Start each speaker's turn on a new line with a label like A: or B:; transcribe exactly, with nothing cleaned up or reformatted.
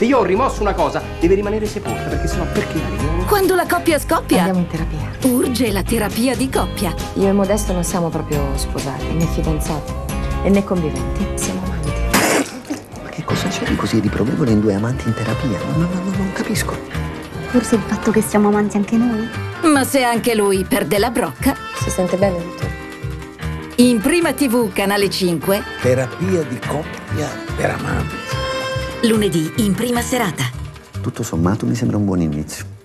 A: Se io ho rimosso una cosa, deve rimanere sepolta, perché sennò perché la rimuovo?
B: Quando la coppia scoppia,
C: Andiamo in terapia.
B: urge la terapia di coppia.
C: Io e Modesto non siamo proprio sposati, né fidanzati, e né conviventi. Siamo amanti.
D: Ma che cosa c'è di così riprovevole in due amanti in terapia? Non, non, non, non capisco.
E: Forse il fatto che siamo amanti anche noi?
B: Ma se anche lui perde la brocca,
C: Si sente bene, Vittorio?
B: in Prima tivù, canale cinque,
F: Terapia di coppia per amanti.
B: lunedì in prima serata.
D: Tutto sommato mi sembra un buon inizio.